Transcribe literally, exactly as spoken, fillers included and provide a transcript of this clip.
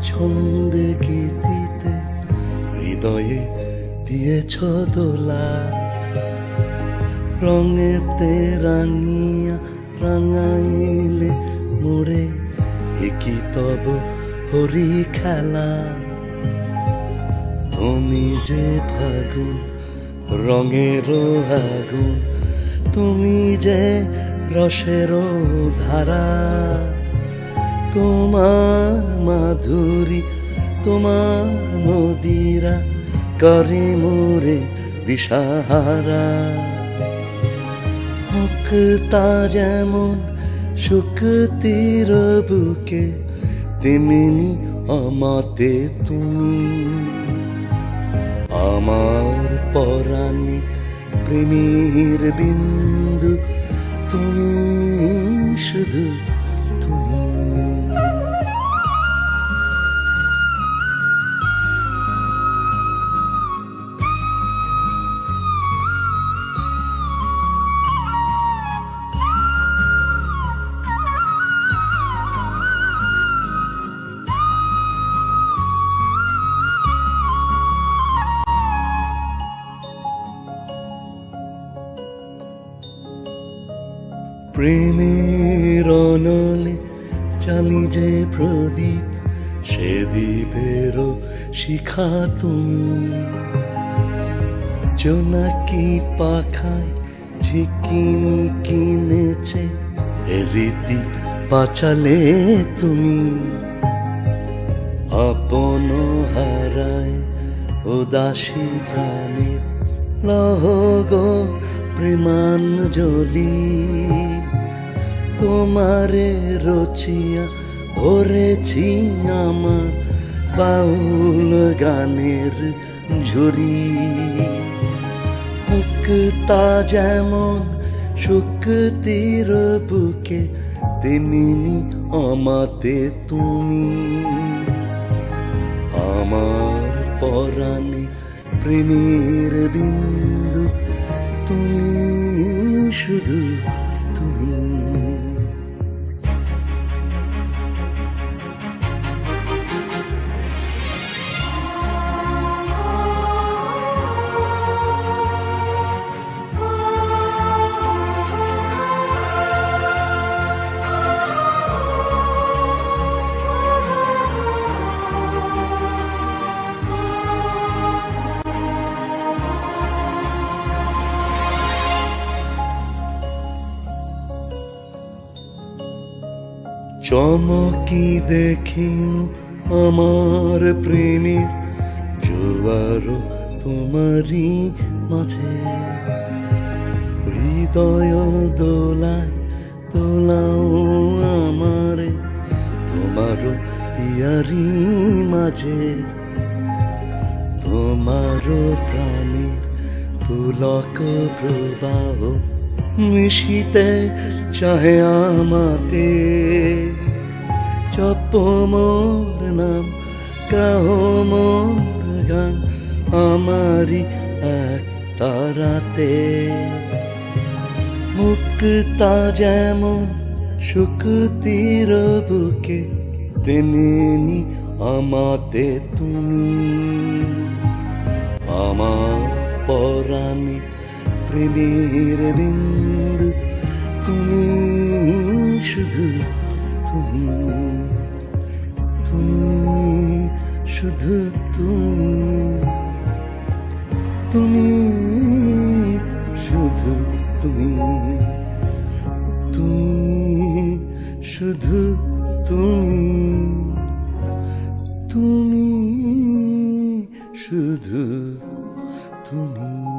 ছন্দে গীতিতে হৃদয়ে দিয়েছ দোলা, রঙেতে রাঙিয়া রাঙাইলে মোড়ে কি তব হরি খেলা। তুমি যে ফাগুন রঙের আগুন, তুমি যে রসের ধারা, তোমার মাধুরী তোমার নদীরা করে মোরে দিশাহারা। মুক্তা যেমন শুকতির বুকে, তেমনি আমাতে তুমি। আমার পরাণে প্রেমের বিন্দু, তুমি শুধু তুমি। প্রেমের অনলে চালি যে প্রদীপ, সে দ্বীপেরও শিখা তুমি। জোনাকি পাখায় ঝিকিমিকি নেচে রীতি বাঁচালে তুমি। আপন হারায় উদাসী প্রাণে লহ গো প্রেমাঞ্জলি। তোমারে রচিয়া ভরেছি আমার বাউল গানের ঝুরি। মুক্তা যেমন শুকতির বুকে, তেমনি আমাতে তুমি। আমার পরাণে প্রেমের বিন্দু, তুমি শুধু তুমি। চমকি দেখিনু আমার প্রেমের জোয়ার তোমারই মাঝে। হৃদয় দোলায় দোলাও আমারে তোমার ইয়ারি মাঝে। তোমার প্রাণের পুলক প্রবাহ মিশিতে চাহে আমাতে। জপ মোর নাম গাহ মোর গান, আমারি এক তারাতে। মুক্তা যেমন শুকতির বুকে, তেমনি আমাতে তুমি। আমার পরাণে প্রেমের বিন্দু, তুমি শুধু তুমি। তুমি শুধু তুমি। তুমি শুধু তুমি। তুমি শুধু তুমি। তুমি শুধু তুমি।